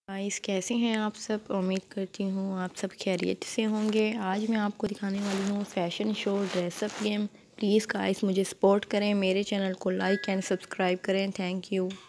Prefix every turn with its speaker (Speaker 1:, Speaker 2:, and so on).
Speaker 1: Guys कैसे हैं आप सब। उम्मीद करती हूँ आप सब खैरियत से होंगे। आज मैं आपको दिखाने वाली हूँ fashion show dress up game. Please guys मुझे सपोर्ट करें, मेरे चैनल को लाइक एंड सब्सक्राइब करें। Thank you.